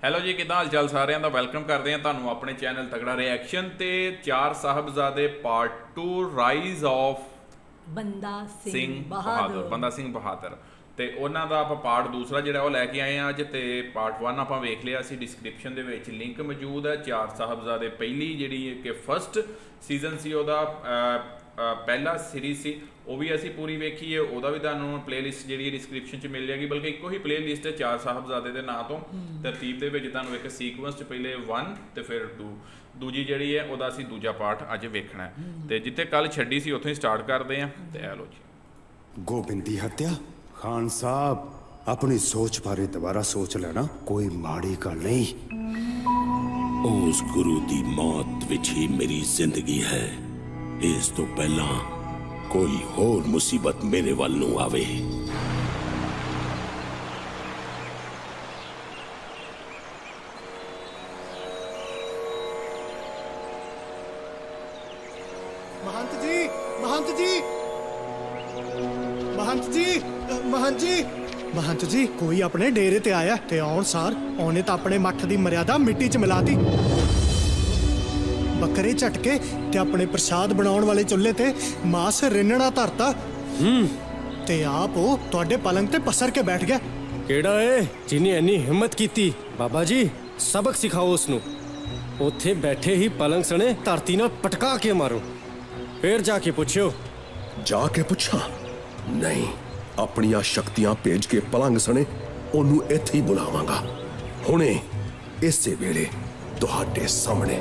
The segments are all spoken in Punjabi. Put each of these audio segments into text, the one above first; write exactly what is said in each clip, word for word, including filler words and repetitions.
ਹੈਲੋ ਜੀ, ਕਿੱਦਾਂ ਹਾਲ ਚਾਲ ਸਾਰਿਆਂ ਦਾ। ਵੈਲਕਮ ਕਰਦੇ ਹਾਂ ਤੁਹਾਨੂੰ ਆਪਣੇ ਚੈਨਲ ਤਗੜਾ ਰਿਐਕਸ਼ਨ ਤੇ ਚਾਰ ਸਾਹਿਬਜ਼ਾਦੇ ਪਾਰਟ ਟੂ ਰਾਈਜ਼ ਆਫ ਬੰਦਾ ਸਿੰਘ ਬਹਾਦਰ ਬੰਦਾ ਸਿੰਘ ਬਹਾਦਰ ਤੇ ਉਹਨਾਂ ਦਾ ਆਪਾਂ ਪਾਰਟ ਦੂਸਰਾ ਜਿਹੜਾ ਉਹ ਲੈ ਕੇ ਆਏ ਆ ਅੱਜ। ਤੇ ਪਾਰਟ ਵਨ ਆਪਾਂ ਵੇਖ ਲਿਆ ਸੀ, ਡਿਸਕ੍ਰਿਪਸ਼ਨ ਦੇ ਵਿੱਚ ਲਿੰਕ ਮੌਜੂਦ ਹੈ। ਚਾਰ ਸਾਹਿਬਜ਼ਾਦੇ ਪਹਿਲੀ ਜਿਹੜੀ ਕਿ ਫਸਟ ਸੀਜ਼ਨ ਸੀ ਉਹਦਾ ਪਹਿਲਾ ਸੀਰੀਜ਼ ਸੀ, ਉਹ ਵੀ ਅਸੀਂ ਪੂਰੀ ਵੇਖੀ ਹੈ। ਉਹਦਾ ਵੀ ਤੁਹਾਨੂੰ ਪਲੇਲਿਸਟ ਜਿਹੜੀ ਡਿਸਕ੍ਰਿਪਸ਼ਨ 'ਚ ਮਿਲ ਜਾਏਗੀ, ਬਲਕਿ ਇੱਕੋ ਹੀ ਪਲੇਲਿਸਟ ਹੈ ਚਾਰ ਸਾਹਿਬਜ਼ਾਦੇ ਦੇ ਨਾਂ ਤੋਂ ਤਰਤੀਬ ਦੇ ਵਿੱਚ। ਤੁਹਾਨੂੰ ਇੱਕ ਸੀਕੁਐਂਸ 'ਚ ਪਹਿਲੇ ਵਨ ਤੇ ਫਿਰ ਟੂ, ਦੂਜੀ ਜਿਹੜੀ ਹੈ ਉਹਦਾ ਅਸੀਂ ਦੂਜਾ ਪਾਰਟ ਅੱਜ ਵੇਖਣਾ ਹੈ। ਤੇ ਜਿੱਥੇ ਕੱਲ ਛੱਡੀ ਸੀ ਉੱਥੋਂ ਹੀ ਸਟਾਰਟ ਕਰਦੇ ਹਾਂ। ਤੇ ਇਹ ਲਓ ਜੀ। ਗੋਬਿੰਦ ਦੀ ਹੱਤਿਆ। ਖਾਨ ਸਾਹਿਬ ਆਪਣੀ ਸੋਚ ਬਾਰੇ ਦੁਬਾਰਾ ਸੋਚ ਲੈਣਾ, ਕੋਈ ਮਾੜੀ ਗੱਲ ਨਹੀਂ। ਉਸ ਗੁਰੂ ਦੀ ਮੌਤ ਵਿੱਚ ਹੀ ਮੇਰੀ ਜ਼ਿੰਦਗੀ ਹੈ। ਇਸ ਤੋਂ ਪਹਿਲਾਂ ਕੋਈ ਹੋਰ ਮੁਸੀਬਤ ਮੇਰੇ ਵੱਲ ਨੂੰ ਆਵੇ। महंत जी, महंत जी, महंत जी, महंत जी, महंत जी, कोई अपने डेरे ते आया ते आउण सार ओने तो अपने मठ दी मर्यादा मिट्टी च मिलाती। बकरे झटके ते अपने प्रसाद बनाउण वाले चुल्हे ते मांस रिन्नना धरता। ते आप वो तुहाडे पलंग ते पसर के बैठ गया। केड़ा है जिन्हें इन्नी हिम्मत कीती? बाबा जी सबक सिखाओ उसनू। उत्थे बैठे ही पलंग सने धरती नाल पटका के मारो, फिर जाके पुछो। जाके पुछा नहीं, अपनिया शक्तियां भेज के पलंग सने ओनू इत्थे ही बुलावांगा। हुणे इसे वेले तुहाडे सामने।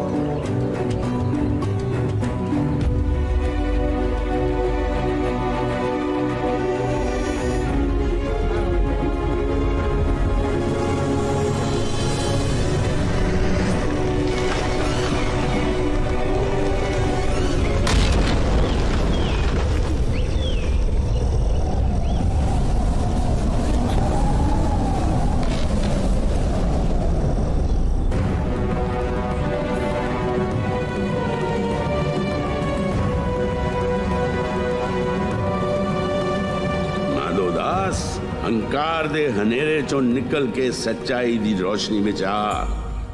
हंकार दे हनेरे चों निकल के सच्चाई दी रोशनी विच आ।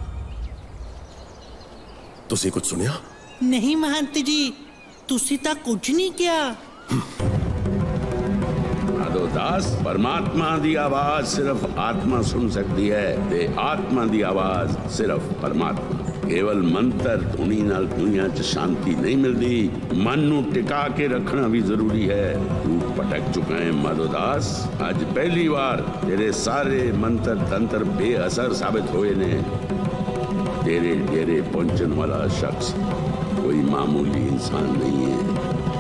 तुसी कुछ सुनिया? नहीं महंत जी, तुसी तां कुछ नहीं किया। दास, परमात्मा दी आवाज सिर्फ आत्मा सुन सकती है ते आत्मा दी आवाज सिर्फ परमात्मा। केवल मंत्र धुनी नाल दुनिया च शांति नहीं मिलती, मन नू टिका के रखना भी जरूरी है। तू भटक चुका है माधोदास। आज पहली बार तेरे सारे मंत्र तंत्र बेअसर साबित हुए ने। तेरे डेरे पहुंचने वाला शख्स कोई मामूली इंसान नहीं है।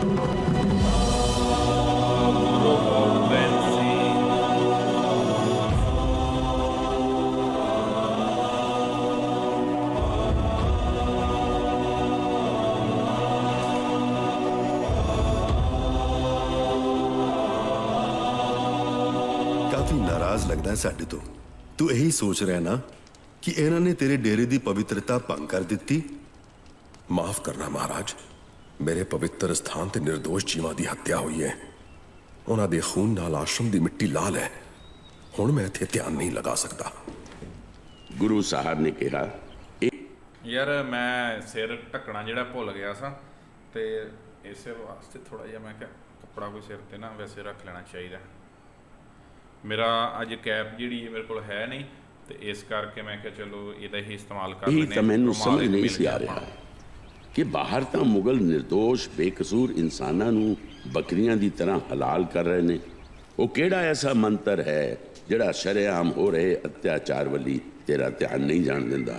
काफी नाराज लगता है साडे तो। तू यही सोच रहा ना कि इन्हां ने तेरे डेरे की पवित्रता भंग कर दी। माफ करना महाराज, मेरे पवित्र स्थान ते निर्दोष जीवां दी हत्या हुई है। उन्हां दे खून नाल आश्रम दी मिट्टी लाल है। हुण मैं इत्थे ध्यान नहीं लगा सकता। गुरु साहब ने कहा यार मैं सिर ढकना जिहड़ा भुल गया सा, ते इस वास्ते थोड़ा जिहा मैं कपड़ा कोई सिर ते ना वैसे रख लेना चाहिए। मेरा अज कैप जिहड़ी मेरे कोल है नहीं, ते इस करके मैं क्या चलो इहदा ही इस्तेमाल कर लेने। मैनू समझ नहीं सी आ रहा कि बाहर तो मुगल निर्दोष बेकसूर इंसानां नू बकरियां दी तरह हलाल कर रहे ने। वो केड़ा ऐसा मंत्र है जिहड़ा शरेआम हो रहे अत्याचार वली तेरा ध्यान नहीं जान दिंदा?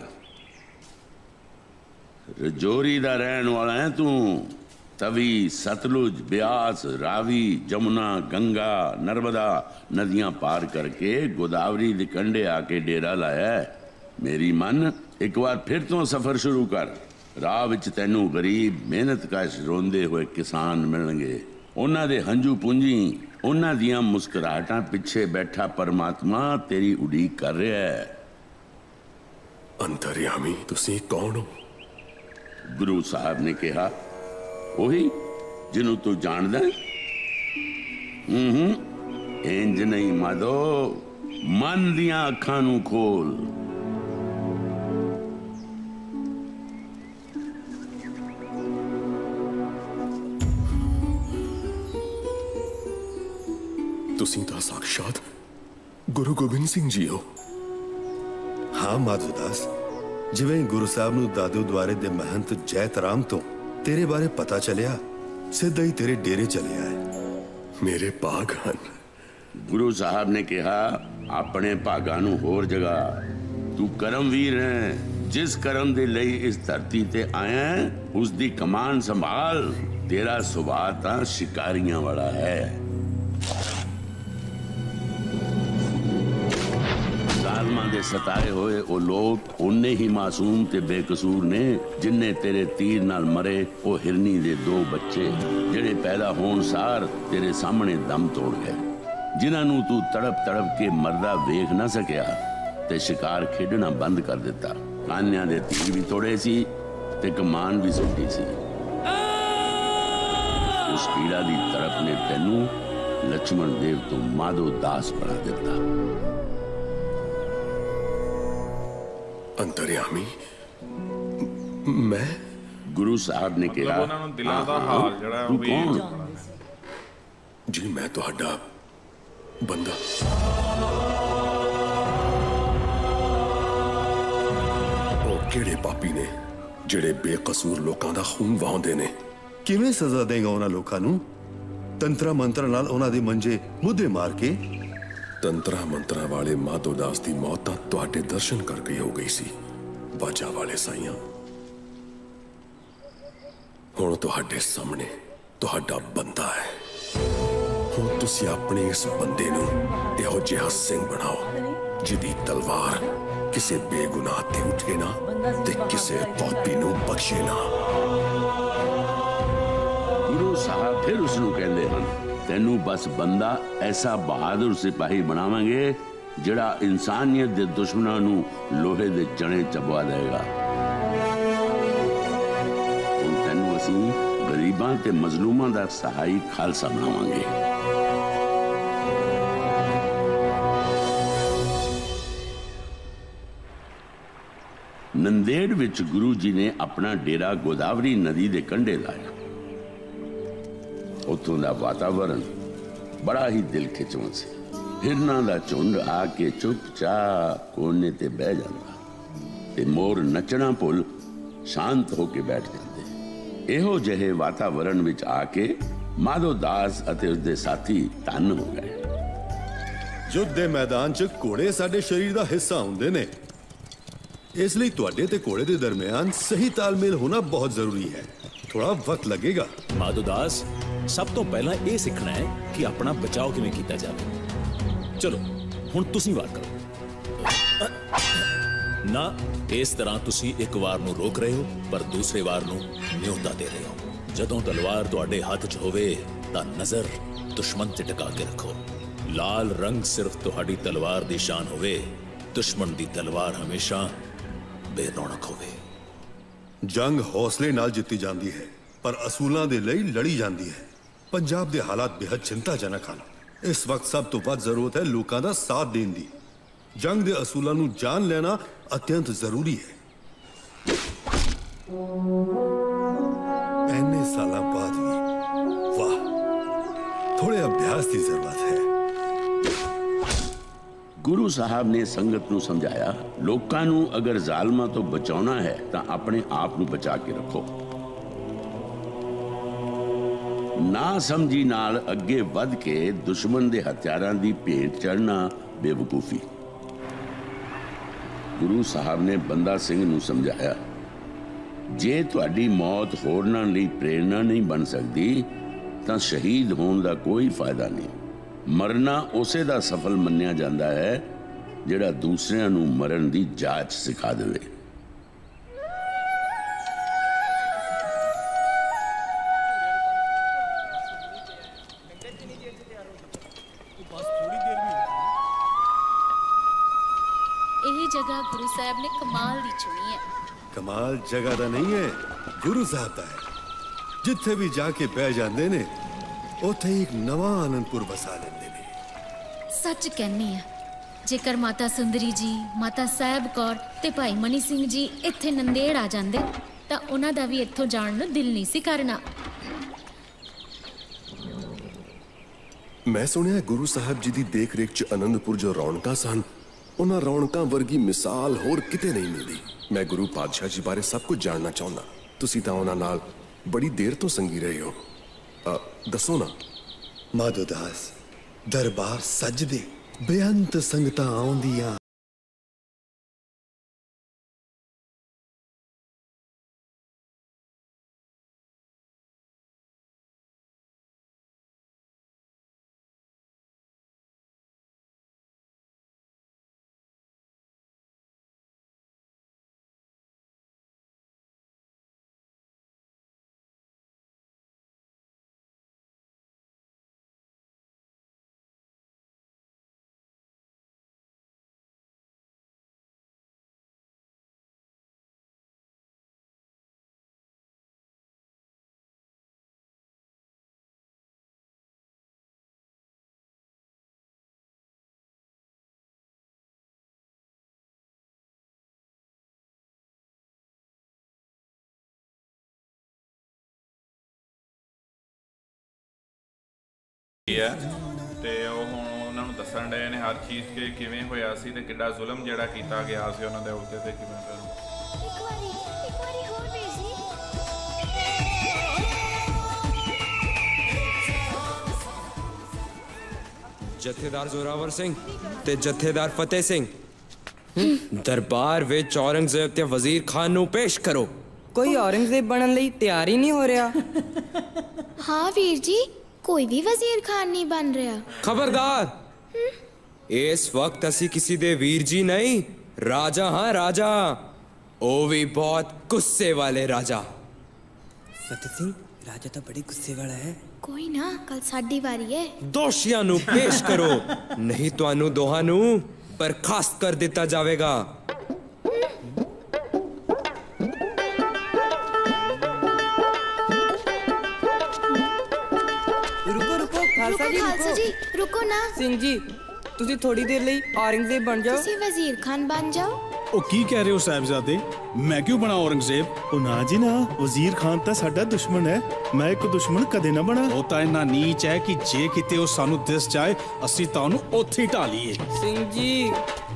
रजौरी दा रहन वाला है तू। तवी, सतलुज, ब्यास, रावी, जमुना, गंगा, नर्मदा नदियां पार करके गोदावरी दे कंढे आके डेरा लाया है। मेरी मन एक बार फिर तो सफर शुरू कर। राह विच तैनू गरीब मेहनतकश रोंदे हुए किसान मिलणगे। उन्हां दे हंझू पूंजी, उन्हां दियां मुस्कुराहटां पिछे बैठा परमात्मा तेरी उड़ीक कर रहा है। अंतर्यामी तुसी कौन हो? गुरु साहब ने कहा वही जिन्हों तू जानदा है। हम्म इंज नहीं माधो, मन दियां अखां नू खोल। ਤੁਸੀਂ ਤਾਂ ਸਾਖਸ਼ਾਤ ਗੁਰੂ ਗੋਬਿੰਦ ਸਿੰਘ ਜੀ ਹੋ। ਹਾਂ ਮਾਧੋਦਾਸ, ਜਿਵੇਂ ਗੁਰੂ ਸਾਹਿਬ ਨੂੰ ਦਾਦੂ ਦੁਆਰੇ ਦੇ ਮਹੰਤ ਜੈਤ ਰਾਮ ਤੋਂ ਤੇਰੇ ਬਾਰੇ ਪਤਾ ਚੱਲਿਆ, ਸਿੱਧਾ ਹੀ ਤੇਰੇ ਡੇਰੇ ਚਲੇ ਆਏ। ਮੇਰੇ ਭਾਗ ਹਨ। ਗੁਰੂ ਸਾਹਿਬ ਨੇ ਕਿਹਾ ਆਪਣੇ ਭਾਗਾਂ ਨੂੰ ਹੋਰ ਜਗਾ। ਤੂੰ ਕਰਮਵੀਰ ਹੈ, ਜਿਸ ਕਰਮ ਦੇ ਲਈ ਇਸ ਧਰਤੀ ਤੇ ਆਇਆ ਉਸ ਦੀ ਕਮਾਨ ਸੰਭਾਲ। ਤੇਰਾ ਸੁਭਾਅ ਤਾਂ ਸ਼ਿਕਾਰੀਆਂ ਵਾਲਾ ਹੈ। ਜ਼ਾਲਮਾਂ ਦੇ ਸਤਾਏ ਹੋਏ ਉਹ ਲੋਕ ਉਨੇ ਹੀ ਮਾਸੂਮ ਤੇ ਬੇਕਸੂਰ ਨੇ ਜਿੰਨੇ ਤੇਰੇ ਤੀਰ ਨਾਲ ਮਰੇ ਉਹ ਹਿਰਨੀ ਦੇ ਦੋ ਬੱਚੇ, ਜਿਹੜੇ ਪੈਦਾ ਹੋਣ ਸਾਰ ਤੇਰੇ ਸਾਹਮਣੇ ਦਮ ਤੋੜ ਗਏ, ਜਿਨ੍ਹਾਂ ਨੂੰ ਤੂੰ ਤੜਪ ਤੜਪ ਕੇ ਮਰਦਾ ਵੇਖ ਨਾ ਸਕਿਆ ਤੇ ਸ਼ਿਕਾਰ ਖੇਡਣਾ ਬੰਦ ਕਰ ਦਿੱਤਾ। ਕਾਨਿਆਂ ਦੇ ਤੀਰ ਵੀ ਤੋੜੇ ਸੀ ਤੇ ਕਮਾਨ ਵੀ ਸੁੱਟੀ ਸੀ। ਉਸ ਪੀੜਾ ਦੀ ਤੜਪ ਨੇ ਤੈਨੂੰ ਲక్ష్మణ ਦੇਵ ਤੋਂ ਮਾਧੋ ਦਾਸ ਬਣਾ ਦਿੱਤਾ। ਅੰਤਰਯਾਮੀ ਮੈਂ ਗੁਰੂ ਸਾਹਿਬ ਨੇ ਕਿਹਾ ਉਹਨਾਂ ਨੂੰ ਦਿਲਾਂ ਦਾ ਹਾਲ ਜਿਹੜਾ ਉਹ ਵੀ ਜੀ ਮੈਂ ਤੁਹਾਡਾ ਬੰਦਾ। ਉਹ ਕਿਹੜੇ ਪਾਪੀ ਨੇ ਜਿਹੜੇ ਬੇਕਸੂਰ ਲੋਕਾਂ ਦਾ ਖੂਨ ਵਹਾਉਂਦੇ ਨੇ? ਕਿਵੇਂ ਸਜ਼ਾ ਦੇਗਾ ਉਹਨਾਂ ਲੋਕਾਂ ਨੂੰ? ਤੰਤਰਾ ਮੰਤਰਾਂ ਨਾਲ ਉਹਨਾਂ ਦੇ ਮੰਜੇ ਮੁੱਦੇ ਮਾਰ ਕੇ? ਤੰਤਰਾ ਮੰਤਰਾਂ ਵਾਲੇ ਮਾਧੋਦਾਸ ਦੀ ਮੌਤ ਤਾਂ ਤੁਹਾਡੇ ਦਰਸ਼ਨ ਕਰਕੇ ਹੋ ਗਈ ਸੀ ਬਾਜਾ ਵਾਲੇ ਸਾਈਆਂ। ਹੁਣ ਤੁਹਾਡੇ ਸਾਹਮਣੇ ਤੁਹਾਡਾ ਬੰਦਾ ਹੈ। ਹੁਣ ਤੁਸੀਂ ਆਪਣੇ ਇਸ ਬੰਦੇ ਨੂੰ ਇਹੋ ਜਿਹਾ ਸਿੰਘ ਬਣਾਓ ਜਿਹਦੀ ਤਲਵਾਰ ਕਿਸੇ ਬੇਗੁਨਾਹ ਤੇ ਉੱਠੇ ਨਾ ਤੇ ਕਿਸੇ ਪਾਪੀ ਨੂੰ ਬਖਸ਼ੇ ਨਾ। ਗੁਰੂ ਸਾਹਿਬ ਫਿਰ ਉਸ ਨੂੰ ਕਹਿੰਦੇ ਹਨ, ਤੈਨੂੰ ਬਸ ਬੰਦਾ ਐਸਾ ਬਹਾਦਰ ਸਿਪਾਹੀ ਬਣਾਵਾਂਗੇ ਜਿਹੜਾ ਇਨਸਾਨੀਅਤ ਦੇ ਦੁਸ਼ਮਣਾਂ ਨੂੰ ਲੋਹੇ ਦੇ ਜਣੇ ਚਬਵਾ ਦੇਗਾ। ਹੁਣ ਤੈਨੂੰ ਅਸੀਂ ਗਰੀਬਾਂ ਤੇ ਮਜ਼ਲੂਮਾਂ ਦਾ ਸਹਾਈ ਖਾਲਸਾ ਬਣਾਵਾਂਗੇ। ਨੰਦੇੜ ਵਿੱਚ ਗੁਰੂ ਜੀ ਨੇ ਆਪਣਾ ਡੇਰਾ ਗੋਦਾਵਰੀ ਨਦੀ ਦੇ ਕੰਢੇ ਲਾਇਆ। ਉੱਥੋਂ ਦਾ ਵਾਤਾਵਰਨ ਬੜਾ ਹੀ ਦਿਲ ਖਿੱਚਵਾਂ ਸੀ। ਹਿਰਨਾਂ ਦਾ ਝੁੰਡ ਆ ਕੇ ਚੁੱਪਚਾਪ ਕੋਨੇ ਤੇ ਬਹਿ ਜਾਂਦਾ ਤੇ ਮੋਰ ਨੱਚਣਾ ਭੁੱਲ ਸ਼ਾਂਤ ਹੋ ਕੇ ਬੈਠ ਜਾਂਦੇ। ਇਹੋ ਜਿਹੇ ਵਾਤਾਵਰਨ ਵਿੱਚ ਆ ਕੇ ਮਾਧੋ ਦਾਸ ਅਤੇ ਉਸਦੇ ਸਾਥੀ ਧੰਨ ਹੋ ਗਏ। ਯੁੱਧ ਦੇ ਮੈਦਾਨ 'ਚ ਘੋੜੇ ਸਾਡੇ ਸਰੀਰ ਦਾ ਹਿੱਸਾ ਹੁੰਦੇ ਨੇ, ਇਸ ਲਈ ਤੁਹਾਡੇ ਤੇ ਘੋੜੇ ਦੇ ਦਰਮਿਆਨ ਸਹੀ ਤਾਲਮੇਲ ਹੋਣਾ ਬਹੁਤ ਜ਼ਰੂਰੀ ਹੈ। ਥੋੜਾ ਵਕਤ ਲੱਗੇਗਾ। ਮਾਧੋਦਾਸ, ਸਭ ਤੋਂ ਪਹਿਲਾਂ ਇਹ ਸਿੱਖਣਾ ਹੈ ਕਿ ਆਪਣਾ ਬਚਾਓ ਕਿਵੇਂ ਕੀਤਾ ਜਾਵੇ। ਚਲੋ ਹੁਣ ਤੁਸੀਂ ਵਾਰ ਕਰੋ। ਨਾ, ਇਸ ਤਰ੍ਹਾਂ ਤੁਸੀਂ ਇੱਕ ਵਾਰ ਨੂੰ ਰੋਕ ਰਹੇ ਹੋ ਪਰ ਦੂਸਰੇ ਵਾਰ ਨੂੰ ਨਿਯੋਤਾ ਦੇ ਰਹੇ ਹੋ। ਜਦੋਂ ਤਲਵਾਰ ਤੁਹਾਡੇ ਹੱਥ 'ਚ ਹੋਵੇ ਤਾਂ ਨਜ਼ਰ ਦੁਸ਼ਮਣ ਤੇ ਟਿਕਾ ਕੇ ਰੱਖੋ। ਲਾਲ ਰੰਗ ਸਿਰਫ ਤੁਹਾਡੀ ਤਲਵਾਰ ਦੀ ਸ਼ਾਨ ਹੋਵੇ, ਦੁਸ਼ਮਣ ਦੀ ਤਲਵਾਰ ਹਮੇਸ਼ਾ ਬੇਰੌਣਕ ਹੋਵੇ। ਜੰਗ ਹੌਸਲੇ ਨਾਲ ਜਿੱਤੀ ਜਾਂਦੀ ਹੈ ਪਰ ਅਸੂਲਾਂ ਦੇ ਲਈ ਲੜੀ ਜਾਂਦੀ ਹੈ। ਪੰਜਾਬ ਦੇ ਹਾਲਾਤ ਬੇहद ਚਿੰਤਾਜਨਕ ਹਨ। ਇਸ ਵਕਤ ਸਭ ਤੋਂ ਵੱਧ ਜ਼ਰੂਰਤ ਹੈ ਲੋਕਾਂ ਦਾ ਸਾਥ ਦੇਣ ਦੀ। ਜੰਗ ਦੇ ਅਸੂਲਾਂ ਨੂੰ ਜਾਣ ਲੈਣਾ ਅਤਿਅੰਤ ਜ਼ਰੂਰੀ ਹੈ। ਇੰਨੇ ਸਾਲਾਂ ਬਾਅਦ ਵੀ ਵਾਹ, ਥੋੜੇ ਅਭਿਆਸ ਦੀ ਜ਼ਰੂਰਤ ਹੈ। ਗੁਰੂ ਸਾਹਿਬ ਨੇ ਸੰਗਤ ਨੂੰ ਸਮਝਾਇਆ, ਲੋਕਾਂ ਨੂੰ ਅਗਰ ਜ਼ਾਲਮਾਂ ਤੋਂ ਬਚਾਉਣਾ ਹੈ ਤਾਂ ਆਪਣੇ ਆਪ ਨੂੰ ਬਚਾ ਕੇ ਰੱਖੋ। ਨਾ ਸਮਝੀ ਨਾਲ ਅੱਗੇ ਵੱਧ ਕੇ ਦੁਸ਼ਮਣ ਦੇ ਹਥਿਆਰਾਂ ਦੀ ਭੇਟ ਚੜ੍ਹਨਾ ਬੇਵਕੂਫੀ। ਗੁਰੂ ਸਾਹਿਬ ਨੇ ਬੰਦਾ ਸਿੰਘ ਨੂੰ ਸਮਝਾਇਆ, ਜੇ ਤੁਹਾਡੀ ਮੌਤ ਹੋਰਨਾਂ ਲਈ ਪ੍ਰੇਰਣਾ ਨਹੀਂ ਬਣ ਸਕਦੀ ਤਾਂ ਸ਼ਹੀਦ ਹੋਣ ਦਾ ਕੋਈ ਫਾਇਦਾ ਨਹੀਂ। ਮਰਨਾ ਉਸੇ ਦਾ ਸਫਲ ਮੰਨਿਆ ਜਾਂਦਾ ਹੈ ਜਿਹੜਾ ਦੂਸਰਿਆਂ ਨੂੰ ਮਰਨ ਦੀ ਜਾਚ ਸਿਖਾ ਦੇਵੇ। ਇਹ ਜਗ੍ਹਾ ਗੁਰੂ ਸਾਹਿਬ ਨੇ ਕਮਾਲ ਦੀ ਚੁਣੀ ਹੈ। ਕਮਾਲ ਜਗ੍ਹਾ ਦਾ ਨਹੀਂ ਹੈ, ਗੁਰੂ ਸਾਹਿਬ ਦਾ ਹੈ। ਜਿੱਥੇ ਵੀ ਜਾ ਕੇ ਬਹਿ ਜਾਂਦੇ ਨੇ ਉੱਥੇ ਇੱਕ ਨਵਾਂ ਆਨੰਦਪੁਰ ਵਸਾ ਲੈਂਦੇ ਨੇ। ਸੱਚ ਕਹਿੰਨੀ ਆ, ਜੇਕਰ ਮਾਤਾ ਸੁੰਦਰੀ ਜੀ, ਮਾਤਾ ਸਾਹਿਬ ਕੌਰ ਤੇ ਭਾਈ ਮਨੀ ਸਿੰਘ ਜੀ ਇੱਥੇ ਨੰਦੇੜ ਆ ਜਾਂਦੇ ਤਾਂ ਉਹਨਾਂ ਦਾ ਵੀ ਇੱਥੋਂ ਜਾਣ ਨੂੰ ਦਿਲ ਨਹੀਂ ਸੀ ਕਰਨਾ। मैं सुनिया गुरु साहब जी की देख रेख च आनंदपुर जो रौनकां सन, उन्हां रौनकां वर्गी मिसाल होर किते नहीं मिलदी। मैं गुरु पातशाह जी बारे सब कुछ जानना चाहुंदा। तुसीं तां उन्हां नाल बड़ी देर तो संगी रहे हो, आ, दसो ना। माधोदास, दरबार सजदे बेअंत संगतां आउंदियां। ਹੈ ਤੇ ਉਹ ਹੁਣ ਉਹਨਾਂ ਨੂੰ ਦੱਸਣ ਡਏ ਨੇ ਹਰ ਚੀਜ਼ ਕਿ ਕਿਵੇਂ ਹੋਇਆ ਸੀ ਤੇ ਕਿੱਡਾ ਜ਼ੁਲਮ ਜਿਹੜਾ ਕੀਤਾ ਗਿਆ ਸੀ ਉਹਨਾਂ ਦੇ ਉੱਤੇ ਤੇ ਕਿਵੇਂ ਕਰੋ। ਇੱਕ ਵਾਰੀ ਇੱਕ ਵਾਰੀ ਹੋਰ ਵੇਖੀ। ਜਥੇਦਾਰ ਜ਼ੋਰਾਵਰ ਸਿੰਘ ਤੇ ਜਥੇਦਾਰ ਫਤਿਹ ਸਿੰਘ ਦਰਬਾਰ ਵਿੱਚ ਔਰੰਗਜ਼ੇਬ ਤੇ ਵਜ਼ੀਰ ਖਾਨ ਨੂੰ ਪੇਸ਼ ਕਰੋ। ਕੋਈ ਔਰੰਗਜ਼ੇਬ ਬਣਨ ਲਈ ਤਿਆਰ ਹੀ ਨਹੀਂ ਹੋ ਰਿਹਾ। ਹਾਂ ਵੀਰ ਜੀ, कोई भी वजीर खान नहीं बन रहा। खबरदार, इस वक्त असी किसी दे वीर जी नहीं, राजा हाँ राजा, ओ भी बहुत गुस्से वाले राजा। फतेह सिंह, राजा तो बड़ी गुस्से वाला है। कोई ना, कल साडी वारी है। दोषियां नू पेश करो, नहीं तुहानू दोहां नू बर्खास्त कर दिता जावेगा। खालसा जी, खालसा जी रुको ना। सिंह जी, तुसी थोड़ी देर ਲਈ औरंगजेब बन जाओ। तुसी वजीर खान बन जाओ। ਉਹ ਕੀ ਕਹਿ ਰਹੇ ਹੋ ਸਾਹਿਬਜ਼ਾਦੇ? ਮੈਂ ਕਿਉਂ ਬਣਾ ਔਰੰਗਜ਼ੇਬ? ਉਹ ਨਾ ਜੀ ਨਾ, ਵਜ਼ੀਰ ਖਾਨ ਤਾਂ ਸਾਡਾ ਦੁਸ਼ਮਣ ਹੈ। ਮੈਂ ਇੱਕ ਦੁਸ਼ਮਣ ਕਦੇ ਨਾ ਬਣਾ। ਉਹ ਤਾਂ ਇੰਨਾ ਨੀਚ ਹੈ ਕਿ ਜੇ ਕਿਤੇ ਉਹ ਸਾਨੂੰ ਦਿਸ ਜਾਏ ਅਸੀਂ ਤਾਂ ਉਹਨੂੰ ਉੱਥੇ ਹੀ ਢਾ ਲਈਏ। ਸਿੰਘ ਜੀ,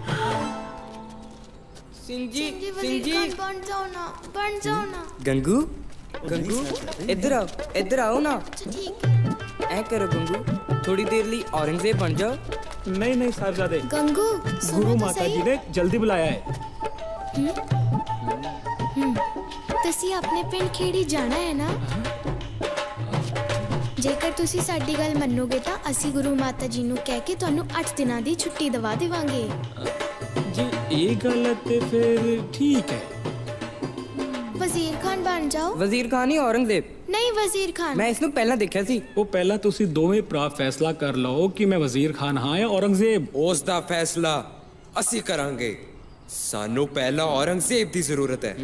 ਸਿੰਘ ਜੀ, ਸਿੰਘ ਜੀ बन जाओ ना, बन जाओ ना। गंगू, गंगू इधर आओ, इधर आओ ना। ठीक है। ऐ करो गंगू, थोड़ी देर ਲਈ औरंगजेब बन जाओ। नहीं नहीं साहबजादे, गंगू गुरु माता जी ने जल्दी बुलाया है। ਤੁਸੀਂ ਆਪਣੇ ਪਿੰਡ ਖੇੜੀ ਜਾਣਾ ਹੈ ਨਾ? ਜੇਕਰ ਤੁਸੀਂ ਸਾਡੀ ਗੱਲ ਮੰਨੋਗੇ ਤਾਂ ਅਸੀਂ ਗੁਰੂ ਮਾਤਾ ਜੀ ਨੂੰ ਕਹਿ ਕੇ ਤੁਹਾਨੂੰ ਅੱਠ ਦਿਨਾਂ ਦੀ ਛੁੱਟੀ ਦਵਾ ਦੇਵਾਂਗੇ। जी ये गल ते फिर ठीक है। ਵਜ਼ੀਰ ਖਾਨ ਬਣ ਜਾਓ। ਵਜ਼ੀਰ ਖਾਨ ਹੀ ਔਰੰਗਜ਼ੇਬ? ਨਹੀਂ ਵਜ਼ੀਰ ਖਾਨ। ਮੈਂ ਇਸ ਨੂੰ ਪਹਿਲਾਂ ਦੇਖਿਆ ਸੀ। ਉਹ ਪਹਿਲਾਂ ਤੁਸੀਂ ਦੋਵੇਂ ਭਰਾ ਫੈਸਲਾ ਕਰ ਲਓ ਕਿ ਮੈਂ ਵਜ਼ੀਰ ਖਾਨ ਹਾਂ ਜਾਂ ਔਰੰਗਜ਼ੇਬ। ਉਸ ਦਾ ਫੈਸਲਾ ਅਸੀਂ ਕਰਾਂਗੇ। ਸਾਨੂੰ ਪਹਿਲਾਂ ਔਰੰਗਜ਼ੇਬ ਦੀ ਜ਼ਰੂਰਤ ਹੈ।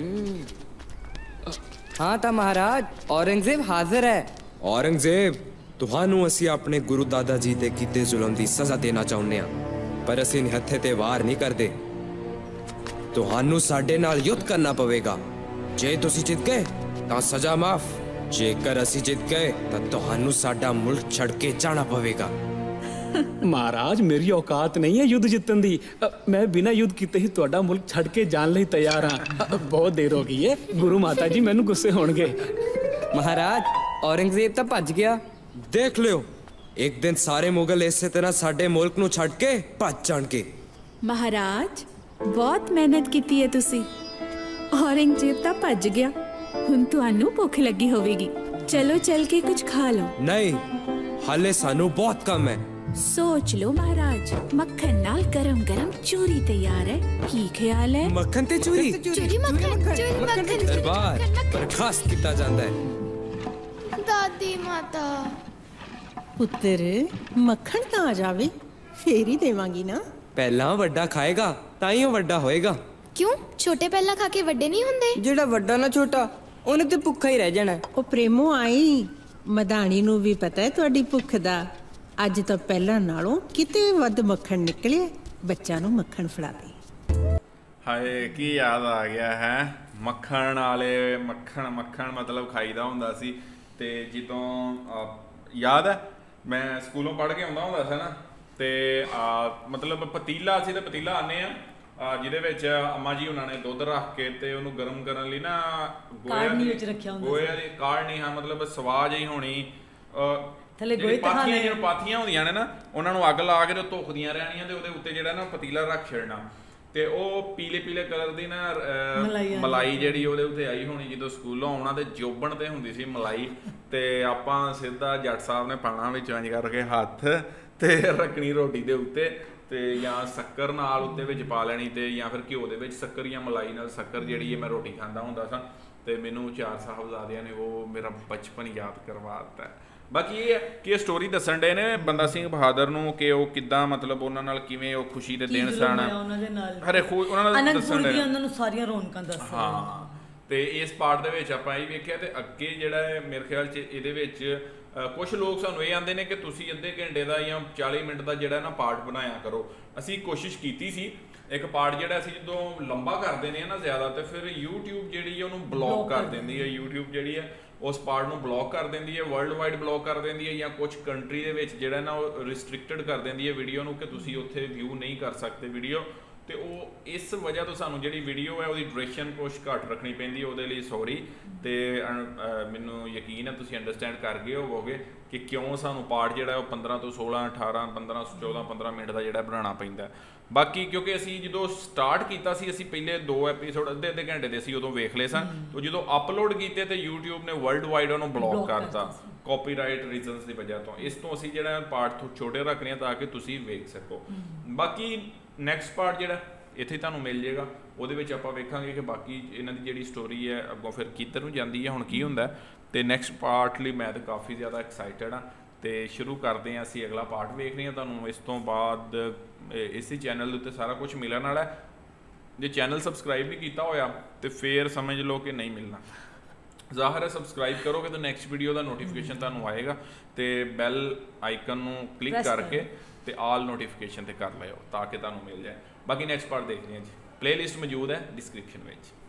ਹਾਂ ਤਾਂ ਮਹਾਰਾਜ, ਔਰੰਗਜ਼ੇਬ ਹਾਜ਼ਰ ਹੈ। ਔਰੰਗਜ਼ੇਬ, ਤੁਹਾਨੂੰ ਅਸੀਂ ਆਪਣੇ ਗੁਰੂ ਦਾਦਾ ਜੀ ਦੇ ਕੀਤੇ ਜ਼ੁਲਮ ਦੀ ਸਜ਼ਾ ਦੇਣਾ ਚਾਹੁੰਦੇ ਹਾਂ, ਪਰ ਅਸੀਂ ਨਿਹੱਥੇ ਤੇ ਵਾਰ ਨਹੀਂ ਕਰਦੇ। ਤੁਹਾਨੂੰ ਸਾਡੇ ਨਾਲ ਯੁੱਧ ਕਰਨਾ ਪਵੇਗਾ। ਜੇ ਤੁਸੀਂ ਜਿੱਤ ਗਏ ਤਾਂ ਸਜ਼ਾ ਮਾਫ, ਜੇਕਰ ਅਸੀਂ ਜਿੱਤ ਗਏ ਤਾਂ ਤੁਹਾਨੂੰ ਸਾਡਾ ਮੁਲਕ ਛੱਡ ਕੇ ਜਾਣਾ ਪਵੇਗਾ। महाराज मेरी औकात नहीं है युद्ध जितन दी। मैं बिना युद्ध कीते ही ਤੁਹਾਡਾ ਮੁਲਕ ਛੱਡ ਕੇ ਜਾਣ ਲਈ ਤਿਆਰ ਹਾਂ। ਬਹੁਤ ਦੇਰ ਹੋ ਗਈ ਹੈ, ਗੁਰੂ ਮਾਤਾ ਜੀ ਮੈਨੂੰ ਗੁੱਸੇ ਹੋਣਗੇ। ਮਹਾਰਾਜ, ਔਰੰਗਜ਼ੇਬ ਤਾਂ ਭੱਜ ਗਿਆ। ਦੇਖ ਲਿਓ, ਇੱਕ ਦਿਨ ਸਾਰੇ ਮੁਗਲ ਇਸੇ ਤਰ੍ਹਾਂ ਸਾਡੇ ਮੁਲਕ ਨੂੰ ਛੱਡ ਕੇ ਭੱਜ ਜਾਣਗੇ। ਮਹਾਰਾਜ, ਬਹੁਤ ਮਿਹਨਤ ਕੀਤੀ ਹੈ ਤੁਸੀਂ। ਔਰੰਗਜ਼ੇਬ ਤਾਂ ਭੱਜ ਗਿਆ, ਹੁਣ ਤੁਹਾਨੂੰ ਭੁੱਖ ਲੱਗੀ ਹੋਵੇਗੀ। ਚਲੋ ਚੱਲ ਕੇ ਕੁਝ ਖਾ ਲਓ। ਨਹੀਂ, ਹਾਲੇ ਸਾਨੂੰ ਬਹੁਤ ਕੰਮ ਹੈ। सोच लो महाराज, मक्खन नाल गरम गरम चूरी तैयार है। की ख्याल है? मक्खन ते चूरी? चूरी मक्खन, चूरी मक्खन। दरबार बर्खास्त किया जाता है। दादी माता पुत्र, मक्खन ਤਾਂ ਆ ਜਾਵੇ ਫੇਰ ਹੀ ਦੇਵਾਂਗੀ ਨਾ। ਪਹਿਲਾਂ ਵੱਡਾ ਖਾਏਗਾ ਤਾਂ ਹੀ ਉਹ ਵੱਡਾ ਹੋਏਗਾ। ਕਿਉਂ? ਛੋਟੇ ਪਹਿਲਾਂ ਖਾ ਕੇ ਵੱਡੇ ਨਹੀਂ ਹੁੰਦੇ? ਜਿਹੜਾ ਵੱਡਾ ਨਾ ਛੋਟਾ, ਉਹਨੇ ਤੇ ਭੁੱਖਾ ਹੀ ਰਹਿ ਜਾਣਾ। ਉਹ ਪ੍ਰੇਮੋ ਆਈ, ਮਧਾਣੀ ਨੂੰ ਵੀ ਪਤਾ ਹੈ ਤੁਹਾਡੀ ਭੁੱਖ ਦਾ। ਅੱਜ ਤਾਂ ਪਹਿਲਾਂ ਨਾਲੋਂ ਕਿਤੇ ਵੱਧ ਮੱਖਣ ਨਿਕਲਿਆ। ਬੱਚਾ ਨੂੰ ਮੱਖਣ ਫੜਾ ਦੇ। ਹਾਏ ਕੀ ਯਾਦ ਆ ਗਿਆ ਹੈ, ਮੱਖਣ ਵਾਲੇ। ਮੱਖਣ ਮੱਖਣ ਮਤਲਬ ਖਾਈਦਾ ਹੁੰਦਾ ਸੀ। ਤੇ ਜਦੋਂ ਯਾਦ ਹੈ मैं स्कूलों पढ़ के आਉਂਦਾ ਹੁੰਦਾ ਸੀ ਨਾ ਤੇ ਮਤਲਬ ਪਤੀਲਾ ਸੀ ਤੇ ਪਤੀਲਾ ਆਨੇ ਆ ਜਿਹਦੇ ਵਿੱਚ ਅੰਮਾ ਜੀ ਉਹਨਾਂ ਨੇ ਦੁੱਧ ਰੱਖ ਕੇ ਤੇ ਉਹਨੂੰ ਗਰਮ ਕਰਨ ਲਈ ਨਾ ਗੋਇਆ ਦੀ ਗੋਇਆ ਦੀ ਕਾੜਨੀ ਹਾਂ ਮਤਲਬ ਸਵਾਦ ਹੀ ਹੋਣੀ ਥੱਲੇ ਗੋਏ ਪਾਥੀਆਂ ਜਿਹੜੀਆਂ ਪਾਥੀਆਂ ਹੁੰਦੀਆਂ ਨੇ ਨਾ ਉਹਨਾਂ ਨੂੰ ਅੱਗ ਲਾ ਕੇ ਤੇ ਧੁਖਦੀਆਂ ਰਹਿਣੀਆਂ ਤੇ ਉਹਦੇ ਉੱਤੇ ਜਿਹੜਾ ਨਾ ਪਤੀਲਾ ਰੱਖ ਛੱਡਣਾ ਤੇ ਉਹ ਪੀਲੇ ਪੀਲੇ ਕਲਰ ਦੀ ਨਾ ਮਲਾਈ ਜਿਹੜੀ ਉਹਦੇ ਉੱਤੇ ਆਈ ਹੋਣੀ ਜਦੋਂ ਸਕੂਲੋਂ ਆਉਣਾ ਤੇ ਜੋਬਣ ਤੇ ਹੁੰਦੀ ਸੀ ਮਲਾਈ ਤੇ ਆਪਾਂ ਸਿੱਧਾ ਜੱਟ ਸਾਹਿਬ ਨੇ ਪਾਣਾ ਵਿੱਚ ਇੰਜ ਕਰਕੇ ਹੱਥ ਤੇ ਰੱਖਣੀ ਰੋਟੀ ਦੇ ਉੱਤੇ ਤੇ ਜਾਂ ਸ਼ੱਕਰ ਨਾਲ ਉੱਤੇ ਵਿੱਚ ਪਾ ਲੈਣੀ ਤੇ ਜਾਂ ਫਿਰ ਘਿਓ ਦੇ ਵਿੱਚ ਸ਼ੱਕਰ ਜਾਂ ਮਲਾਈ ਨਾਲ ਸ਼ੱਕਰ ਜਿਹੜੀ ਹੈ ਮੈਂ ਰੋਟੀ ਖਾਂਦਾ ਹੁੰਦਾ ਸਾਂ ਤੇ ਮੈਨੂੰ ਚਾਰ ਸਾਹਿਬਜ਼ਾਦਿਆਂ ਨੇ ਉਹ ਮੇਰਾ ਬਚਪਨ ਯਾਦ ਕਰਵਾ ਦਿੱਤਾ। ਬਾਕੀ ਇਹ ਹੈ ਕਿ ਇਹ ਸਟੋਰੀ ਦੱਸਣ ਡੇ ਨੇ ਬੰਦਾ ਸਿੰਘ ਬਹਾਦਰ ਨੂੰ ਕਿ ਉਹ ਕਿੱਦਾਂ ਮਤਲਬ ਉਹਨਾਂ ਨਾਲ ਕਿਵੇਂ ਉਹ ਖੁਸ਼ੀ ਦੇ ਦਿਨ ਸਨ ਹਰੇ ਉਹਨਾਂ ਨਾਲ ਦੱਸਣ ਡੇ ਉਹਨਾਂ ਨੂੰ ਸਾਰੀਆਂ ਰੌਣਕਾਂ ਦੱਸ ਹਾਂ ਤੇ ਇਸ ਪਾਰਟ ਦੇ ਵਿੱਚ ਆਪਾਂ ਇਹ ਵੇਖਿਆ ਤੇ ਅੱਗੇ ਜਿਹੜਾ ਹੈ ਮੇਰੇ ਖਿਆਲ 'ਚ ਇਹਦੇ ਵਿੱਚ ਕੁਝ ਲੋਕ ਸਾਨੂੰ ਇਹ ਆਂਦੇ ਨੇ ਕਿ ਤੁਸੀਂ ਅੱਧੇ ਘੰਟੇ ਦਾ ਜਾਂ ਚਾਲੀ ਮਿੰਟ ਦਾ ਜਿਹੜਾ ਨਾ ਪਾਰਟ ਬਣਾਇਆ ਕਰੋ। ਅਸੀਂ ਕੋਸ਼ਿਸ਼ ਕੀਤੀ ਸੀ ਇੱਕ ਪਾਰਟ ਜਿਹੜਾ ਅਸੀਂ ਜਦੋਂ ਲੰਬਾ ਕਰ ਦਿੰਦੇ ਆ ਨਾ ਜ਼ਿਆਦਾ ਤੇ ਫਿਰ YouTube ਜਿਹੜੀ ਉਹਨੂੰ ਬਲੌਕ ਕਰ ਦਿੰਦੀ ਹੈ। YouTube ਜਿਹੜੀ ਹੈ ਉਸ ਪਾਰਟ ਨੂੰ ਬਲੌਕ ਕਰ ਦਿੰਦੀ ਹੈ, ਵਰਲਡ ਵਾਈਡ ਬਲੌਕ ਕਰ ਦਿੰਦੀ ਹੈ ਜਾਂ ਕੁਝ ਕੰਟਰੀ ਦੇ ਵਿੱਚ ਜਿਹੜਾ ਨਾ ਉਹ ਰਿਸਟ੍ਰਿਕਟਡ ਕਰ ਦਿੰਦੀ ਹੈ ਵੀਡੀਓ ਨੂੰ ਕਿ ਤੁਸੀਂ ਉੱਥੇ ਵਿਊ ਨਹੀਂ ਕਰ ਸਕਦੇ ਵੀਡੀਓ ਤੇ ਉਹ ਇਸ ਵਜ੍ਹਾ ਤੋਂ ਸਾਨੂੰ ਜਿਹੜੀ ਵੀਡੀਓ ਹੈ ਉਹਦੀ ਡਿਊਰੇਸ਼ਨ ਕੁਛ ਘੱਟ ਰੱਖਣੀ ਪੈਂਦੀ ਹੈ ਉਹਦੇ ਲਈ ਸੌਰੀ ਤੇ ਮੈਨੂੰ ਯਕੀਨ ਹੈ ਤੁਸੀਂ ਅੰਡਰਸਟੈਂਡ ਕਰ ਗਏ ਹੋਵੋਗੇ ਕਿ ਕਿਉਂ ਸਾਨੂੰ ਪਾਰਟ ਜਿਹੜਾ ਉਹ ਪੰਦਰਾਂ ਤੋਂ ਸੋਲਾਂ ਅਠਾਰਾਂ ਪੰਦਰਾਂ ਚੌਦਾਂ ਪੰਦਰਾਂ ਮਿੰਟ ਦਾ ਜਿਹੜਾ ਬਣਾਉਣਾ ਪੈਂਦਾ। ਬਾਕੀ ਕਿਉਂਕਿ ਅਸੀਂ ਜਦੋਂ ਸਟਾਰਟ ਕੀਤਾ ਸੀ ਅਸੀਂ ਪਹਿਲੇ ਦੋ ਐਪੀਸੋਡ ਅੱਧੇ ਅੱਧੇ ਘੰਟੇ ਦੇ ਸੀ ਉਦੋਂ ਵੇਖ ਲਏ ਸਨ ਤੇ ਜਦੋਂ ਅਪਲੋਡ ਕੀਤੇ ਤੇ YouTube ਨੇ ਵਰਲਡ ਵਾਈਡ ਉਹਨੂੰ ਬਲੌਕ ਕਰਤਾ ਕਾਪੀਰਾਈਟ ਰੀਜ਼ਨਸ ਦੀ ਵਜ੍ਹਾ ਤੋਂ। ਇਸ ਤੋਂ ਅਸੀਂ ਜਿਹੜਾ ਪਾਰਟ ਛੋਟੇ ਰੱਖ ਰਹੇ ਹਾਂ ਤਾਂ ਕਿ ਤੁਸੀਂ ਵੇਖ ਸਕੋ। ਬਾਕੀ ਨੈਕਸਟ ਪਾਰਟ ਜਿਹੜਾ ਇੱਥੇ ਤੁਹਾਨੂੰ ਮਿਲ ਜਾਏਗਾ ਉਹਦੇ ਵਿੱਚ ਆਪਾਂ ਵੇਖਾਂਗੇ ਕਿ ਬਾਕੀ ਇਹਨਾਂ ਦੀ ਜਿਹੜੀ ਸਟੋਰੀ ਹੈ ਅੱਗੋਂ ਫਿਰ ਕਿੱਧਰ ਨੂੰ ਜਾਂਦੀ ਹੈ ਹੁਣ ਕੀ ਹੁੰਦਾ ਤੇ ਨੈਕਸਟ ਪਾਰਟ ਲਈ ਮੈਂ ਤਾਂ ਕਾਫੀ ਜ਼ਿਆਦਾ ਐਕਸਾਈਟਡ ਹਾਂ ਤੇ ਸ਼ੁਰੂ ਕਰਦੇ ਹਾਂ ਅਸੀਂ ਅਗਲਾ ਪਾਰਟ ਵੇਖਦੇ ਹਾਂ। ਤੁਹਾਨੂੰ ਇਸ ਤੋਂ ਬਾਅਦ ਇਸੇ ਚੈਨਲ ਦੇ ਉੱਤੇ ਸਾਰਾ ਕੁਝ ਮਿਲਣ ਵਾਲਾ ਜੇ ਚੈਨਲ ਸਬਸਕ੍ਰਾਈਬ ਵੀ ਕੀਤਾ ਹੋਇਆ ਤੇ ਫਿਰ ਸਮਝ ਲਓ ਕਿ ਨਹੀਂ ਮਿਲਣਾ ਜ਼ਾਹਰ ਹੈ ਸਬਸਕ੍ਰਾਈਬ ਕਰੋਗੇ ਤਾਂ ਨੈਕਸਟ ਵੀਡੀਓ ਦਾ ਨੋਟੀਫਿਕੇਸ਼ਨ ਤੁਹਾਨੂੰ ਆਏਗਾ ਤੇ ਬੈਲ ਆਈਕਨ ਨੂੰ ਕਲਿੱਕ ਕਰਕੇ ਤੇ ਆਲ ਨੋਟੀਫਿਕੇਸ਼ਨ ਤੇ ਕਰ ਲਿਓ ਤਾਂ ਕਿ ਤੁਹਾਨੂੰ ਮਿਲ ਜਾਏ। ਬਾਕੀ ਨੈਕਸਟ ਪਾਰਟ ਦੇਖਦੇ ਹਾਂ ਜੀ, ਪਲੇਲਿਸਟ ਮੌਜੂਦ ਹੈ ਡਿਸਕ੍ਰਿਪਸ਼ਨ ਵਿੱਚ।